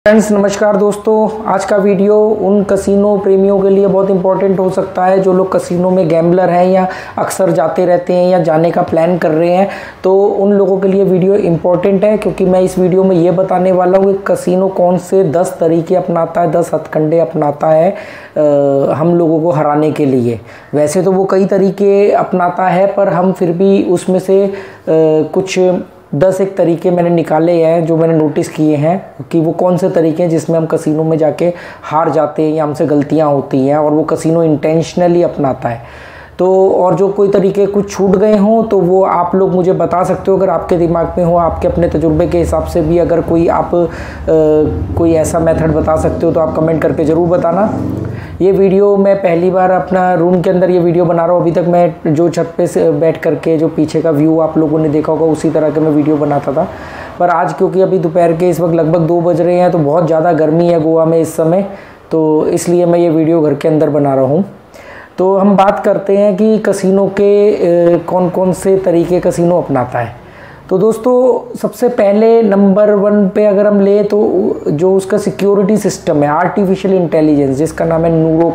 Friends नमस्कार दोस्तों, आज का वीडियो उन कसिनो प्रेमियों के लिए बहुत इंपॉर्टेंट हो सकता है जो लोग कसिनो में गैम्बलर हैं या अक्सर जाते रहते हैं या जाने का प्लान कर रहे हैं। तो उन लोगों के लिए वीडियो इंपॉर्टेंट है क्योंकि मैं इस वीडियो में ये बताने वाला हूँ कि कसिनो कौन से 10 तरीके अपनाता है, 10 हथकंडे अपनाता है हम लोगों को हराने के लिए। वैसे तो वो कई तरीके अपनाता है पर हम फिर भी उसमें से कुछ 10 एक तरीके मैंने निकाले हैं जो मैंने नोटिस किए हैं कि वो कौन से तरीके हैं जिसमें हम कसिनो में जाके हार जाते हैं या हमसे गलतियां होती हैं और वो कसिनो इंटेंशनली अपनाता है। तो और जो कोई तरीके कुछ छूट गए हों तो वो आप लोग मुझे बता सकते हो, अगर आपके दिमाग में हो, आपके अपने तजुर्बे के हिसाब से भी अगर कोई आप कोई ऐसा मेथड बता सकते हो तो आप कमेंट करके ज़रूर बताना। ये वीडियो मैं पहली बार अपना रूम के अंदर ये वीडियो बना रहा हूँ। अभी तक मैं जो छत पे से बैठ करके जो पीछे का व्यू आप लोगों ने देखा होगा उसी तरह के मैं वीडियो बनाता था, पर आज क्योंकि अभी दोपहर के इस वक्त लगभग 2 बज रहे हैं तो बहुत ज़्यादा गर्मी है गोवा में इस समय, तो इसलिए मैं ये वीडियो घर के अंदर बना रहा हूँ। तो हम बात करते हैं कि कसिनो के कौन कौन से तरीके कसिनो अपनाता है। तो दोस्तों सबसे पहले नंबर 1 पे अगर हम ले तो जो उसका सिक्योरिटी सिस्टम है, आर्टिफिशियल इंटेलिजेंस, जिसका नाम है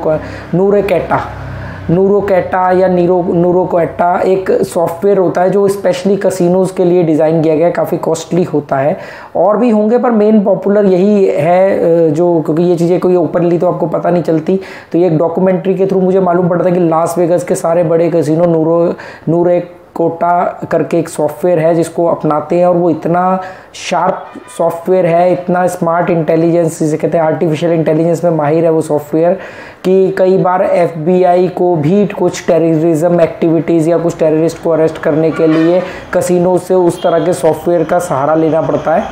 नूरोकैटा या नूरोकैटा एक सॉफ्टवेयर होता है जो स्पेशली कसिनोज़ के लिए डिज़ाइन किया गया है। काफ़ी कॉस्टली होता है, और भी होंगे पर मेन पॉपुलर यही है जो, क्योंकि ये चीज़ें कोई ओपनली तो आपको पता नहीं चलती। तो ये एक डॉक्यूमेंट्री के थ्रू मुझे मालूम पड़ता है कि लास वेगस के सारे बड़े कसिनो नूरोकैटा करके एक सॉफ्टवेयर है जिसको अपनाते हैं, और वो इतना शार्प सॉफ्टवेयर है, इतना स्मार्ट इंटेलिजेंस जिसे कहते हैं आर्टिफिशियल इंटेलिजेंस में माहिर है वो सॉफ्टवेयर, कि कई बार FBI को भी कुछ टेररिज्म एक्टिविटीज़ या कुछ टेररिस्ट को अरेस्ट करने के लिए कसिनो से उस तरह के सॉफ्टवेयर का सहारा लेना पड़ता है।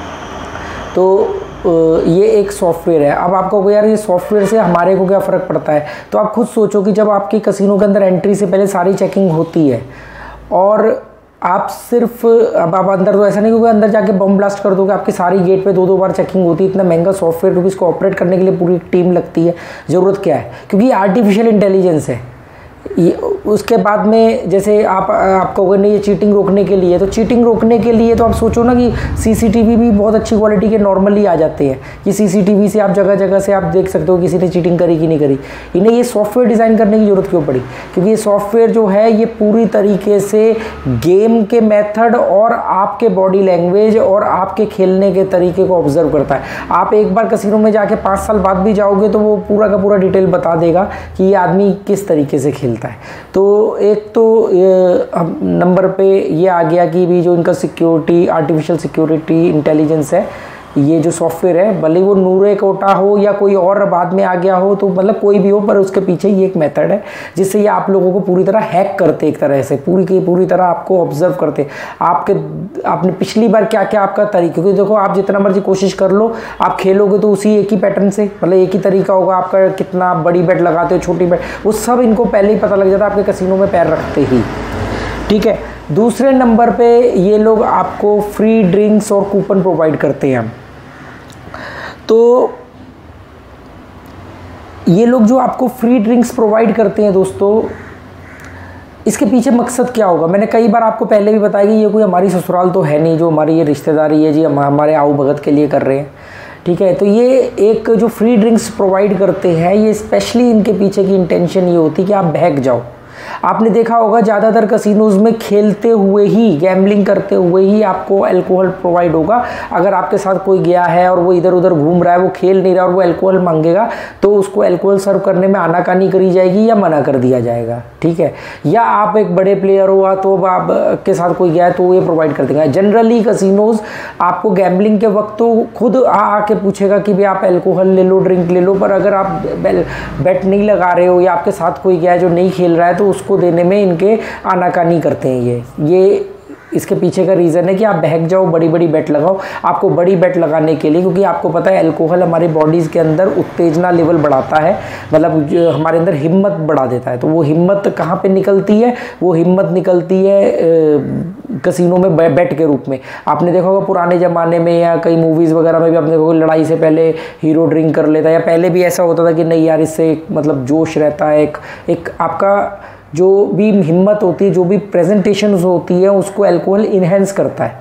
तो ये एक सॉफ्टवेयर है। अब आपको को यार ये सॉफ्टवेयर से हमारे को क्या फ़र्क पड़ता है, तो आप खुद सोचो कि जब आपकी कसिनो के अंदर एंट्री से पहले सारी चेकिंग होती है और आप सिर्फ अब आप अंदर, तो ऐसा नहीं क्योंकि अंदर जाके बम ब्लास्ट कर दोगे, आपकी सारी गेट पे 2-2 बार चेकिंग होती है। इतना महंगा सॉफ्टवेयर क्योंकि इसको ऑपरेट करने के लिए पूरी टीम लगती है। ज़रूरत क्या है, क्योंकि आर्टिफिशियल इंटेलिजेंस है। ये उसके बाद में जैसे आप कहोगे नहीं ये चीटिंग रोकने के लिए, तो चीटिंग रोकने के लिए तो आप सोचो ना कि CCTV भी बहुत अच्छी क्वालिटी के नॉर्मली आ जाते हैं कि CCTV से आप जगह जगह से आप देख सकते हो किसी ने चीटिंग करी कि नहीं करी। इन्हें ये सॉफ्टवेयर डिज़ाइन करने की ज़रूरत क्यों पड़ी, क्योंकि ये सॉफ्टवेयर जो है ये पूरी तरीके से गेम के मेथड और आपके बॉडी लैंग्वेज और आपके खेलने के तरीके को ऑब्जर्व करता है। आप एक बार कसिनो में जाके 5 साल बाद भी जाओगे तो वो पूरा का पूरा डिटेल बता देगा कि ये आदमी किस तरीके से खेलता है। तो एक तो नंबर पे ये आ गया कि भी जो इनका सिक्योरिटी आर्टिफिशियल सिक्योरिटी इंटेलिजेंस है, ये जो सॉफ्टवेयर है, भले वो नूरोकैटा हो या कोई और बाद में आ गया हो, तो मतलब कोई भी हो, पर उसके पीछे ये एक मेथड है जिससे ये आप लोगों को पूरी तरह हैक करते, एक तरह से पूरी तरह आपको ऑब्जर्व करते आपने पिछली बार क्या क्या आपका तरीका, क्योंकि देखो आप जितना मर्जी कोशिश कर लो, आप खेलोगे तो उसी एक ही पैटर्न से, मतलब एक ही तरीका होगा आपका, कितना बड़ी बेट लगाते हो, छोटी बेट, वो सब इनको पहले ही पता लग जाता है आपके कसिनो में पैर रखते ही। ठीक है। दूसरे नंबर पे ये लोग आपको फ्री ड्रिंक्स और कूपन प्रोवाइड करते हैं। तो ये लोग जो आपको फ्री ड्रिंक्स प्रोवाइड करते हैं दोस्तों, इसके पीछे मकसद क्या होगा, मैंने कई बार आपको पहले भी बताया कि ये कोई हमारी ससुराल तो है नहीं जो हमारी ये रिश्तेदारी है जी हमारे आओ भगत के लिए कर रहे हैं। ठीक है। तो ये एक जो फ्री ड्रिंक्स प्रोवाइड करते हैं, ये स्पेशली इनके पीछे की इंटेंशन ये होती है कि आप बहक जाओ। आपने देखा होगा ज़्यादातर कसिनोज़ में खेलते हुए ही, गैम्बलिंग करते हुए ही आपको अल्कोहल प्रोवाइड होगा। अगर आपके साथ कोई गया है और वो इधर उधर घूम रहा है, वो खेल नहीं रहा और वो अल्कोहल मांगेगा, तो उसको अल्कोहल सर्व करने में आनाकानी करी जाएगी या मना कर दिया जाएगा। ठीक है। या आप एक बड़े प्लेयर हो तो अब आपके साथ कोई गया है तो ये प्रोवाइड कर देंगे। जनरली कसिनोज़ आपको गैम्बलिंग के वक्त तो खुद आके पूछेगा कि भाई आप अल्कोहल ले लो, ड्रिंक ले लो, पर अगर आप बेट नहीं लगा रहे हो या आपके साथ कोई गया है जो नहीं खेल रहा है तो उसको देने में इनके आनाकानी करते हैं। ये इसके पीछे का रीज़न है कि आप बहक जाओ, बड़ी बड़ी बेट लगाओ। आपको बड़ी बेट लगाने के लिए, क्योंकि आपको पता है अल्कोहल हमारी बॉडीज़ के अंदर उत्तेजना लेवल बढ़ाता है, मतलब हमारे अंदर हिम्मत बढ़ा देता है। तो वो हिम्मत कहाँ पे निकलती है, वो हिम्मत निकलती है कसिनो में बेट के रूप में। आपने देखा होगा पुराने ज़माने में या कई मूवीज़ वगैरह में भी आपने देखा होगा लड़ाई से पहले हीरो ड्रिंक कर लेता है, या पहले भी ऐसा होता था कि नहीं यार इससे मतलब जोश रहता है, एक आपका जो भी हिम्मत होती है, जो भी प्रेजेंटेशन होती है, उसको अल्कोहल इन्हेंस करता है।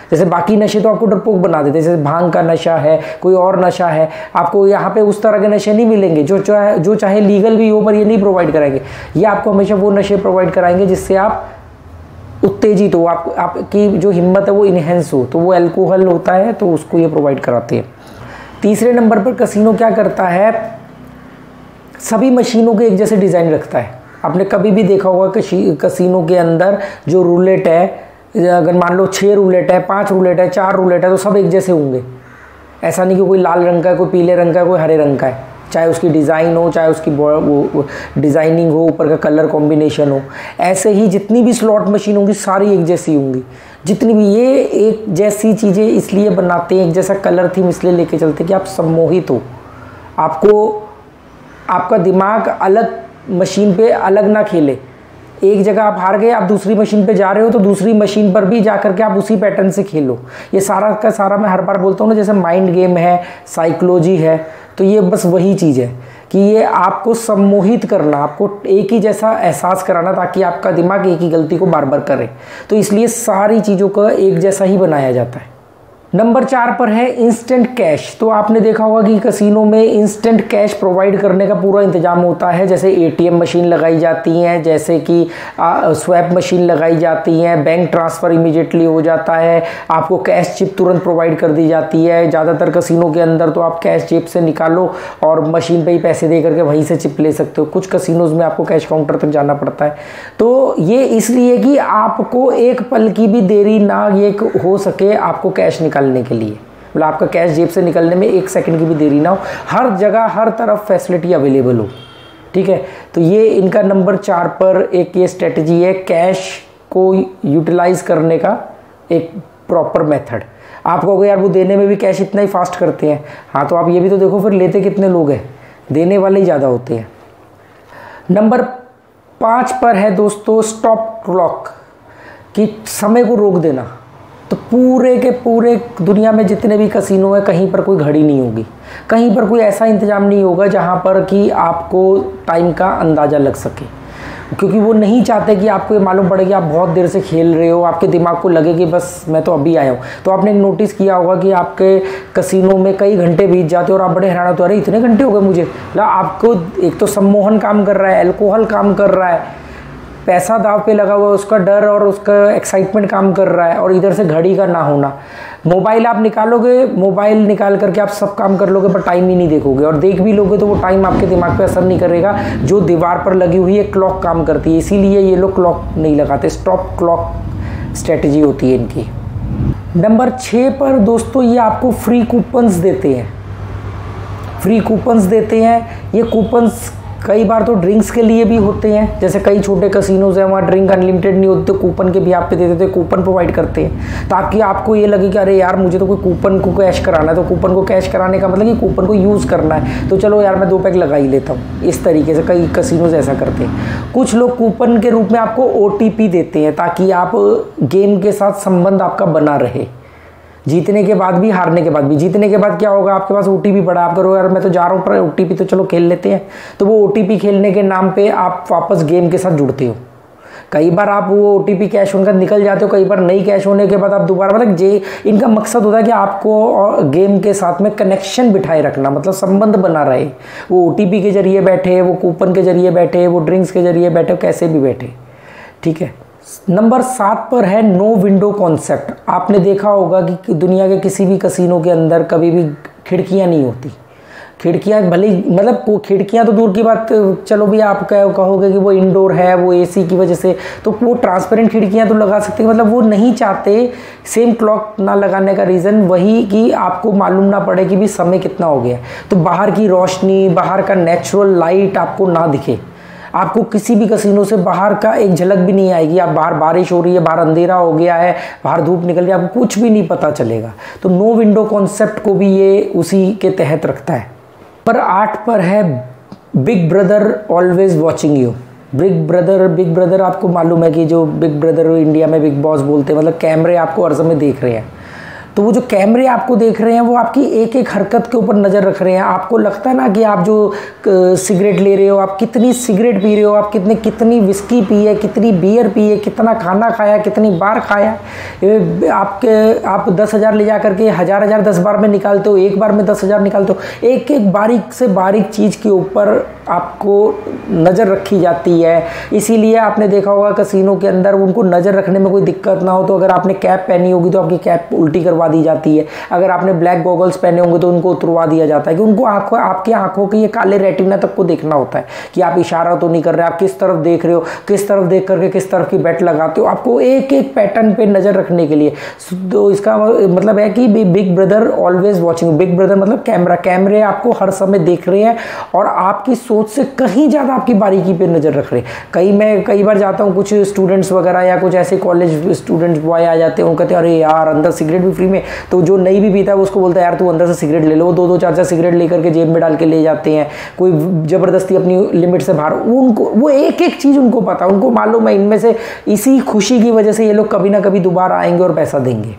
जैसे बाकी नशे तो आपको डरपोक बना देते हैं, जैसे भांग का नशा है, कोई और नशा है, आपको यहाँ पे उस तरह के नशे नहीं मिलेंगे जो चाहे लीगल भी हो, पर ये नहीं प्रोवाइड कराएंगे। ये आपको हमेशा वो नशे प्रोवाइड कराएंगे जिससे आप उत्तेजित हो, आपकी जो हिम्मत है वो इन्हेंस हो, तो वो अल्कोहल होता है, तो उसको ये प्रोवाइड कराते हैं। तीसरे नंबर पर कसिनो क्या करता है, सभी मशीनों के एक जैसे डिज़ाइन रखता है। आपने कभी भी देखा होगा कि कसिनो के अंदर जो रूलेट है, अगर मान लो 6 रूलेट है, 5 रूलेट है, 4 रूलेट है, तो सब एक जैसे होंगे। ऐसा नहीं कि कोई लाल रंग का है, कोई पीले रंग का है, कोई हरे रंग का है, चाहे उसकी डिज़ाइन हो, चाहे उसकी वो डिज़ाइनिंग हो, ऊपर का कलर कॉम्बिनेशन हो। ऐसे ही जितनी भी स्लॉट मशीन होंगी सारी एक जैसी होंगी, जितनी भी। ये एक जैसी चीज़ें इसलिए बनाते हैं, एक जैसा कलर थीम इसलिए लेके चलते हैं कि आप सम्मोहित हो, आपका दिमाग अलग मशीन पे अलग ना खेले। एक जगह आप हार गए, आप दूसरी मशीन पे जा रहे हो, तो दूसरी मशीन पर भी जा करके आप उसी पैटर्न से खेलो। ये सारा का सारा मैं हर बार बोलता हूँ ना, जैसे माइंड गेम है, साइकोलॉजी है, तो ये बस वही चीज़ है कि ये आपको सम्मोहित करना, आपको एक ही जैसा एहसास कराना, ताकि आपका दिमाग एक ही गलती को बार बार करे। तो इसलिए सारी चीज़ों का एक जैसा ही बनाया जाता है। नंबर 4 पर है इंस्टेंट कैश। तो आपने देखा होगा कि कसिनो में इंस्टेंट कैश प्रोवाइड करने का पूरा इंतजाम होता है। जैसे एटीएम मशीन लगाई जाती हैं, जैसे कि स्वैप मशीन लगाई जाती हैं, बैंक ट्रांसफ़र इमीडिएटली हो जाता है, आपको कैश चिप तुरंत प्रोवाइड कर दी जाती है। ज़्यादातर कसिनो के अंदर तो आप कैश जेब से निकालो और मशीन पे ही पैसे दे करके वहीं से चिप ले सकते हो। कुछ कसिनोज़ में आपको कैश काउंटर तक जाना पड़ता है। तो ये इसलिए कि आपको एक पल की भी देरी ना ये हो सके आपको कैश निकालने के लिए, मतलब आपका कैश जेब से निकलने में 1 सेकंड की भी देरी ना हो, हर जगह हर तरफ फैसिलिटी अवेलेबल हो। ठीक है, तो ये इनका नंबर 4 पर एक ये स्ट्रेटजी है, कैश को यूटिलाइज करने का एक प्रॉपर मेथड। आप कहोगे यार वो देने में भी कैश इतना ही फास्ट करते हैं, हाँ तो आप ये भी तो देखो फिर लेते कितने लोग हैं, देने वाले ही ज़्यादा होते हैं। नंबर 5 पर है दोस्तों स्टॉप क्लॉक, कि समय को रोक देना। तो पूरे के पूरे दुनिया में जितने भी कसिनो हैं, कहीं पर कोई घड़ी नहीं होगी, कहीं पर कोई ऐसा इंतज़ाम नहीं होगा जहाँ पर कि आपको टाइम का अंदाज़ा लग सके, क्योंकि वो नहीं चाहते कि आपको ये मालूम पड़े कि आप बहुत देर से खेल रहे हो, आपके दिमाग को लगे कि बस मैं तो अभी आया हूँ। तो आपने नोटिस किया होगा कि आपके कसिनो में कई घंटे बीत जाते हैं और आप बड़े हैरान होते हो, अरे इतने घंटे हो गए मुझे। मतलब आपको एक तो सम्मोहन काम कर रहा है, अल्कोहल काम कर रहा है, पैसा दाव पे लगा हुआ है, उसका डर और उसका एक्साइटमेंट काम कर रहा है, और इधर से घड़ी का ना होना। मोबाइल आप निकालोगे, मोबाइल निकाल करके आप सब काम कर लोगे, पर टाइम ही नहीं देखोगे, और देख भी लोगे तो वो टाइम आपके दिमाग पे असर नहीं करेगा। जो दीवार पर लगी हुई है क्लॉक काम करती है, इसीलिए ये लोग क्लॉक नहीं लगाते, स्टॉप क्लॉक स्ट्रेटजी होती है इनकी। नंबर 6 पर दोस्तों ये आपको फ्री कूपन्स देते हैं, फ्री कूपन्स देते हैं। ये कूपन्स कई बार तो ड्रिंक्स के लिए भी होते हैं, जैसे कई छोटे कसिनोज हैं वहाँ ड्रिंक अनलिमिटेड नहीं होते, तो कूपन के भी आप पे दे देते हैं, कूपन प्रोवाइड करते हैं, ताकि आपको ये लगे कि अरे यार मुझे तो कोई कूपन को कैश कराना है। तो कूपन को कैश कराने का मतलब कि कूपन को यूज़ करना है, तो चलो यार मैं 2 पैक लगा ही लेता हूँ। इस तरीके से कई कसिनोज ऐसा करते हैं। कुछ लोग कूपन के रूप में आपको OTP देते हैं, ताकि आप गेम के साथ संबंध आपका बना रहे, जीतने के बाद भी हारने के बाद भी। जीतने के बाद क्या होगा, आपके पास OTP पड़ा, आप करो यार मैं तो जा रहा हूँ पर OTP तो चलो खेल लेते हैं, तो वो OTP खेलने के नाम पे आप वापस गेम के साथ जुड़ते हो। कई बार आप वो OTP कैश होकर निकल जाते हो, कई बार नहीं कैश होने के बाद आप दोबारा, मतलब इनका मकसद होता है कि आपको गेम के साथ में कनेक्शन बिठाए रखना, मतलब संबंध बना रहे। वो OTP के जरिए बैठे, वो कूपन के जरिए बैठे, वो ड्रिंक्स के जरिए बैठे, कैसे भी बैठे। ठीक है, नंबर 7 पर है नो विंडो कॉन्सेप्ट। आपने देखा होगा कि दुनिया के किसी भी कसिनो के अंदर कभी भी खिड़कियां नहीं होती। खिड़कियां भले, मतलब खिड़कियां तो दूर की बात, चलो भी आप कहोगे कि वो इंडोर है, वो AC की वजह से, तो वो ट्रांसपेरेंट खिड़कियां तो लगा सकते हैं, मतलब वो नहीं चाहते सेम क्लॉक ना लगाने का रीज़न वही कि आपको मालूम ना पड़े कि भी समय कितना हो गया, तो बाहर की रोशनी, बाहर का नेचुरल लाइट आपको ना दिखे। आपको किसी भी कसिनो से बाहर का एक झलक भी नहीं आएगी। आप बाहर बारिश हो रही है, बाहर अंधेरा हो गया है, बाहर धूप निकल रही है, आपको कुछ भी नहीं पता चलेगा। तो नो विंडो कॉन्सेप्ट को भी ये उसी के तहत रखता है। पर 8 पर है big brother always watching you. Big brother आपको मालूम है कि जो बिग ब्रदर इंडिया में बिग बॉस बोलते हैं, मतलब कैमरे आपको हर समय देख रहे हैं। तो वो जो कैमरे आपको देख रहे हैं वो आपकी एक एक हरकत के ऊपर नज़र रख रहे हैं। आपको लगता है ना कि आप जो सिगरेट ले रहे हो, आप कितनी सिगरेट पी रहे हो, आप कितनी विस्की पी है, कितनी बियर पी है, कितना खाना खाया, कितनी बार खाया। आप 10,000 ले जा करके हज़ार 10 बार में निकालते हो, एक बार में 10,000 निकालते हो। एक एक बारीक से बारीक चीज़ के ऊपर आपको नज़र रखी जाती है। इसीलिए आपने देखा होगा कैसीनो के अंदर उनको नज़र रखने में कोई दिक्कत ना हो तो अगर आपने कैप पहनी होगी तो आपकी कैप उल्टी करवा दी जाती है। अगर आपने ब्लैक गॉगल्स पहने होंगे तो उनको उतरवा दिया जाता है कि उनको आपकी आंखों के ये काले रेटिना तक को देखना होता है कि आप इशारा तो नहीं कर रहे, आप किस तरफ देख रहे हो, किस तरफ देख करके किस तरफ की बेट लगाते हो। आपको एक एक पैटर्न पे नज़र रखने के लिए, तो इसका मतलब है कि big brother always watching. Big brother मतलब कैमरे आपको हर समय देख रहे हैं और आपकी सोच से कहीं ज़्यादा आपकी बारीकी पे नज़र रख रहे हैं। मैं कई बार जाता हूँ, कुछ स्टूडेंट्स वगैरह या कुछ ऐसे कॉलेज स्टूडेंट्स बॉय आ जाते हैं, उनको कहते हैं अरे यार अंदर सिगरेट भी फ्री में, तो जो नहीं भी पीता है उसको बोलता है यार तू अंदर से सिगरेट ले लो। 2-2 4-4 सिगरेट लेकर के जेब में डाल के ले जाते हैं, कोई ज़बरदस्ती अपनी लिमिट से बाहर। उनको वो एक एक चीज़ उनको पता, उनको मालूम है इनमें से इसी खुशी की वजह से ये लोग कभी ना कभी दोबारा आएंगे और पैसा देंगे।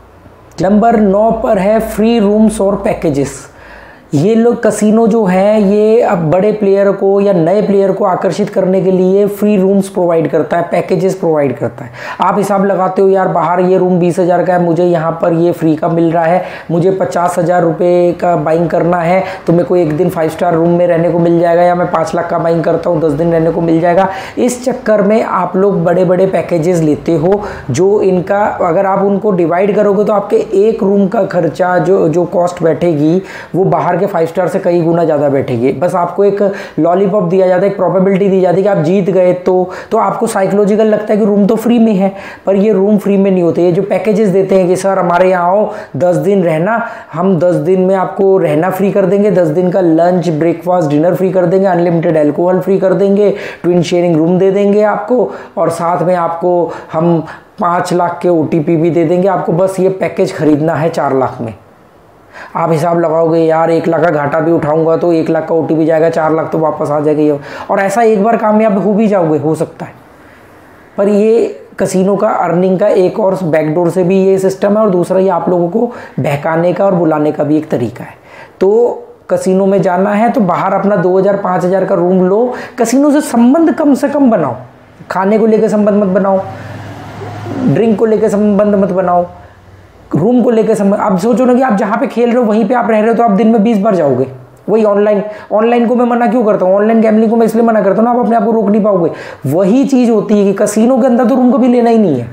नंबर 9 पर है फ्री रूम्स और पैकेजेस। ये लोग कैसीनो जो है ये अब बड़े प्लेयर को या नए प्लेयर को आकर्षित करने के लिए फ्री रूम्स प्रोवाइड करता है, पैकेजेस प्रोवाइड करता है। आप हिसाब लगाते हो यार बाहर ये रूम 20,000 का है, मुझे यहाँ पर ये फ्री का मिल रहा है, मुझे 50,000 रुपये का बाइंग करना है तो मेरे को एक दिन 5 स्टार रूम में रहने को मिल जाएगा, या मैं 5 लाख का बाइंग करता हूँ 10 दिन रहने को मिल जाएगा। इस चक्कर में आप लोग बड़े बड़े पैकेजेस लेते हो जो इनका अगर आप उनको डिवाइड करोगे तो आपके एक रूम का खर्चा जो कॉस्ट बैठेगी वो बाहर के 5 स्टार से कई गुना ज़्यादा बैठेगी। बस आपको एक लॉलीपॉप दिया जाता है, एक प्रोबेबिलिटी दी जाती है कि आप जीत गए तो आपको साइकोलॉजिकल लगता है कि रूम तो फ्री में है, पर ये रूम फ्री में नहीं होते। ये जो पैकेजेस देते हैं कि सर हमारे यहाँ आओ 10 दिन रहना, हम 10 दिन में आपको रहना फ्री कर देंगे, 10 दिन का लंच ब्रेकफास्ट डिनर फ्री कर देंगे, अनलिमिटेड अल्कोहल फ्री कर देंगे, ट्विन शेयरिंग रूम दे देंगे आपको, और साथ में आपको हम 5 लाख के OTP भी दे देंगे। आपको बस ये पैकेज खरीदना है 4 लाख में। आप हिसाब लगाओगे यार 1 लाख का घाटा भी उठाऊंगा तो 1 लाख का OTP जाएगा, 4 लाख तो वापस आ जाएगा ये, और ऐसा एक बार कामयाब हो भी जाओगे, हो सकता है। पर ये कैसीनो का अर्निंग का एक और बैकडोर से भी ये सिस्टम है, और दूसरा ये आप लोगों को बहकाने का और बुलाने का भी एक तरीका है। तो कैसीनो में जाना है तो बाहर अपना 2,000-5,000 का रूम लो, कैसीनो से संबंध कम से कम बनाओ, खाने को लेकर संबंध मत बनाओ, ड्रिंक को लेकर संबंध मत बनाओ, रूम को लेकर संबंध। आप सोचो ना कि आप जहाँ पे खेल रहे हो वहीं पे आप रह रहे हो तो आप दिन में 20 बार जाओगे। वही ऑनलाइन को मैं मना क्यों करता हूँ, ऑनलाइन गैम्बलिंग को मैं इसलिए मना करता हूँ ना, आप अपने आप को रोक नहीं पाओगे। वही चीज़ होती है कि कैसीनो के अंदर तो रूम कभी लेना ही नहीं है,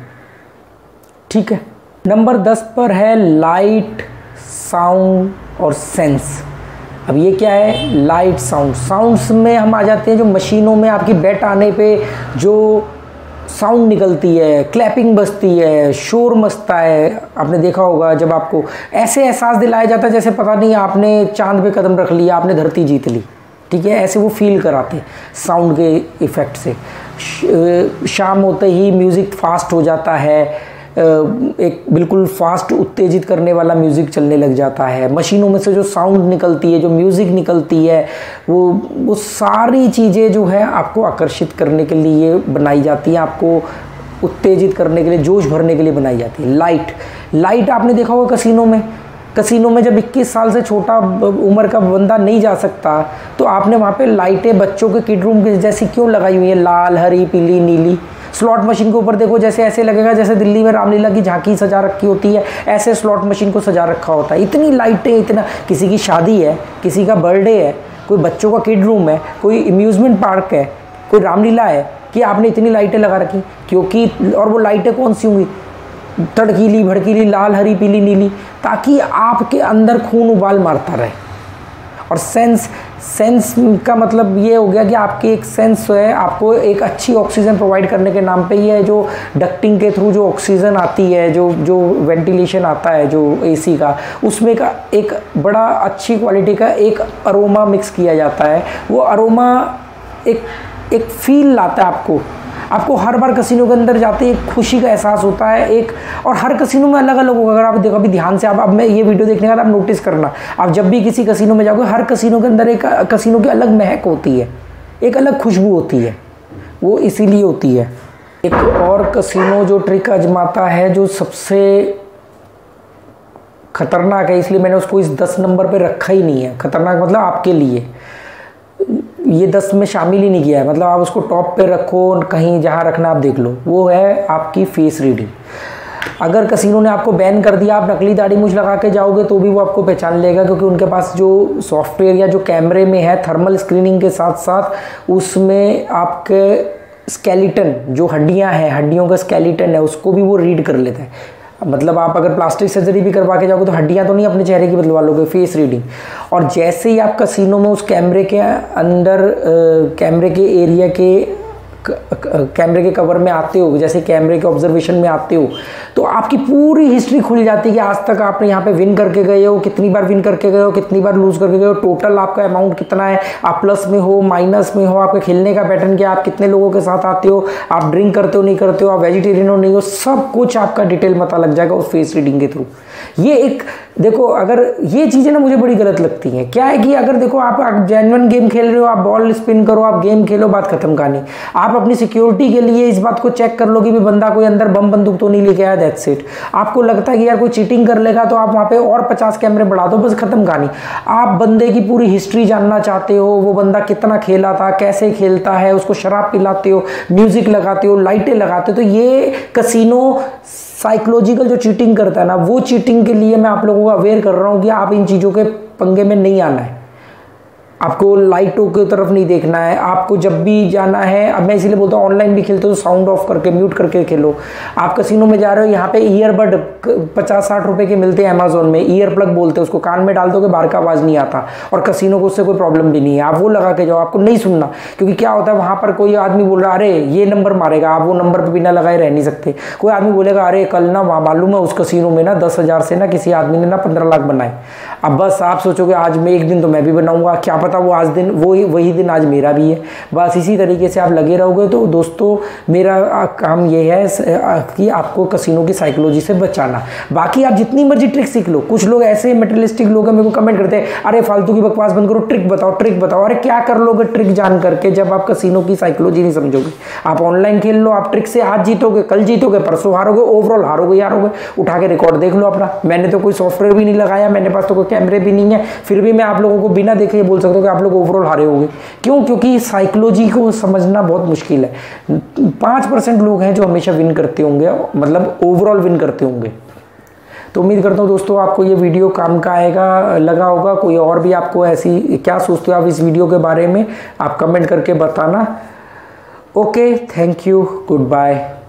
ठीक है। नंबर 10 पर है लाइट, साउंड और सेंस। अब ये क्या है, लाइट, साउंड्स में हम आ जाते हैं जो मशीनों में आपकी बेट आने पे जो साउंड निकलती है, क्लैपिंग बजती है, शोर मचता है। आपने देखा होगा जब आपको ऐसे एहसास दिलाया जाता है जैसे पता नहीं आपने चांद पे कदम रख लिया, आपने धरती जीत ली, ठीक है, ऐसे वो फील कराते साउंड के इफ़ेक्ट से। शाम होते ही म्यूज़िक फास्ट हो जाता है, एक बिल्कुल फास्ट उत्तेजित करने वाला म्यूज़िक चलने लग जाता है। मशीनों में से जो साउंड निकलती है, जो म्यूज़िक निकलती है, वो सारी चीज़ें जो है आपको आकर्षित करने के लिए बनाई जाती हैं, आपको उत्तेजित करने के लिए, जोश भरने के लिए बनाई जाती है। लाइट आपने देखा होगा कैसीनो में जब 21 साल से छोटा उम्र का बंदा नहीं जा सकता तो आपने वहाँ पे लाइटें बच्चों के किड रूम के जैसी क्यों लगाई हुई है, लाल, हरी, पीली, नीली। स्लॉट मशीन के ऊपर देखो, जैसे ऐसे लगेगा जैसे दिल्ली में रामलीला की झांकी सजा रखी होती है, ऐसे स्लॉट मशीन को सजा रखा होता है। इतनी लाइटें, इतना, किसी की शादी है, किसी का बर्थडे है, कोई बच्चों का किड रूम है, कोई अम्यूज़मेंट पार्क है, कोई रामलीला है, कि आपने इतनी लाइटें लगा रखी क्योंकि, और वो लाइटें कौन सी होंगी, तड़कीली भड़कीली, लाल, हरी, पीली, नीली, ताकि आपके अंदर खून उबाल मारता रहे। और सेंस का मतलब ये हो गया कि आपकी एक सेंस है, आपको एक अच्छी ऑक्सीजन प्रोवाइड करने के नाम पे ये जो डक्टिंग के थ्रू जो ऑक्सीजन आती है, जो वेंटिलेशन आता है जो AC का, उसमें का एक बड़ा अच्छी क्वालिटी का एक अरोमा मिक्स किया जाता है। वो अरोमा एक फील लाता है आपको हर बार कैसीनो के अंदर जाते एक खुशी का एहसास होता है एक, और हर कैसीनो में अलग अलग होगा। अगर आप देखो अभी ध्यान से, आप अब मैं ये वीडियो देखने के बाद आप नोटिस करना, आप जब भी किसी कैसीनो में जाओगे हर कैसीनो के अंदर एक कैसीनो की अलग महक होती है, एक अलग खुशबू होती है, वो इसीलिए होती है। एक और कैसीनो जो ट्रिक आजमाता है, जो सबसे खतरनाक है, इसलिए मैंने उसको इस 10 नंबर पे रखा ही नहीं है। खतरनाक मतलब आपके लिए ये 10 में शामिल ही नहीं किया है, मतलब आप उसको टॉप पे रखो, कहीं जहाँ रखना आप देख लो। वो है आपकी फेस रीडिंग। अगर कसिनो ने आपको बैन कर दिया, आप नकली दाढ़ी मूंछ लगा के जाओगे तो भी वो आपको पहचान लेगा, क्योंकि उनके पास जो सॉफ्टवेयर या जो कैमरे में है थर्मल स्क्रीनिंग के साथ साथ उसमें आपके स्केलेटन, जो हड्डियां हैं, हड्डियों का स्केलेटन है, उसको भी वो रीड कर लेता है। मतलब आप अगर प्लास्टिक सर्जरी भी करवा के जाओगे तो हड्डियां तो नहीं अपने चेहरे की बदलवा लोगे, फेस रीडिंग। और जैसे ही आप कसिनो में उस कैमरे के अंदर कैमरे के एरिया के कैमरे के कवर में आते हो, जैसे कैमरे के ऑब्जर्वेशन में आते हो, तो आपकी पूरी हिस्ट्री खुल जाती है कि आज तक आपने यहाँ पे विन करके गए हो, कितनी बार विन करके गए हो, कितनी बार लूज करके गए हो, टोटल आपका अमाउंट कितना है, आप प्लस में हो, माइनस में हो, आपके खेलने का पैटर्न क्या, आप कितने लोगों के साथ आते हो, आप ड्रिंक करते हो नहीं करते हो, आप वेजिटेरियन हो नहीं हो, सब कुछ आपका डिटेल पता लग जाएगा उस फेस रीडिंग के थ्रू। ये एक देखो, अगर ये चीज़ें ना मुझे बड़ी गलत लगती हैं। क्या है कि अगर देखो आप जेन्युइन गेम खेल रहे हो, आप बॉल स्पिन करो, आप गेम खेलो, बात खत्म कहानी। आप अपनी सिक्योरिटी के लिए इस बात को चेक कर लो कि भी बंदा कोई अंदर बम बंदूक तो नहीं लेके आया, दैट्स इट। आपको लगता है कि यार कोई चीटिंग कर लेगा तो आप वहाँ पे और 50 कैमरे बढ़ा दो, बस खत्म कहानी। आप बंदे की पूरी हिस्ट्री जानना चाहते हो, वो बंदा कितना खेला था, कैसे खेलता है, उसको शराब पिलाते हो, म्यूजिक लगाते हो, लाइटें लगाते हो। तो ये कसिनो साइकोलॉजिकल जो चीटिंग करता है ना, वो चीटिंग के लिए मैं आप लोगों को अवेयर कर रहा हूँ कि आप इन चीज़ों के पंगे में नहीं आना है। आपको लाइटों की तरफ नहीं देखना है। आपको जब भी जाना है, अब मैं इसीलिए बोलता हूँ ऑनलाइन भी खेलते हो तो साउंड ऑफ करके, म्यूट करके खेलो। आप कसिनो में जा रहे हो, यहाँ पे ईयरबड 50-60 रुपए के मिलते हैं अमेजोन में, ईयर प्लग बोलते हैं उसको, कान में डाल दोगे बाहर का आवाज़ नहीं आता, और कसिनो को उससे कोई प्रॉब्लम भी नहीं है। आप वो लगा के जाओ, आपको नहीं सुनना, क्योंकि क्या होता है वहाँ पर कोई आदमी बोल रहा है अरे ये नंबर मारेगा, आप वो नंबर पर बिना लगाए रह नहीं सकते। कोई आदमी बोलेगा अरे कल ना वहाँ मालूम है उस कसिनो में ना 10,000 से ना किसी आदमी ने ना 15 लाख बनाए। अब बस आप सोचोगे आज मैं एक दिन तो मैं भी बनाऊंगा, क्या पता वो आज दिन वही दिन आज मेरा भी है। बस इसी तरीके से आप लगे रहोगे। तो दोस्तों मेरा काम ये है कि आपको कसिनो की साइकोलॉजी से बचाना। बाकी आप जितनी मर्जी ट्रिक सीख लो। कुछ लोग ऐसे मटेरियलिस्टिक लोग हैं, मेरे को कमेंट करते हैं अरे फालतू की बकवास बंद करो, ट्रिक बताओ ट्रिक बताओ। अरे क्या कर लोगे ट्रिक जान करके जब आप कसिनो की साइकोलॉजी नहीं समझोगे। आप ऑनलाइन खेल लो, आप ट्रिक से आज जीतोगे, कल जीतोगे, परसों हारोगे, ओवरऑल हारोगे हारोगे। उठा के रिकॉर्ड देख लो अपना। मैंने तो कोई सॉफ्टवेयर भी नहीं लगाया, मेरे पास तो कोई कैमरे भी नहीं है, फिर भी मैं आप लोगों को बिना देखे बोल सकता हूँ कि आप लोग ओवरऑल हारे होंगे। क्यों? क्योंकि साइकोलॉजी को समझना बहुत मुश्किल है। 5% लोग हैं जो हमेशा विन करते होंगे, मतलब ओवरऑल विन करते होंगे। तो उम्मीद करता हूँ दोस्तों आपको ये वीडियो काम का आएगा, लगा होगा। कोई और भी आपको ऐसी क्या सोचते हो आप इस वीडियो के बारे में, आप कमेंट करके बताना। Okay, thank you, good bye.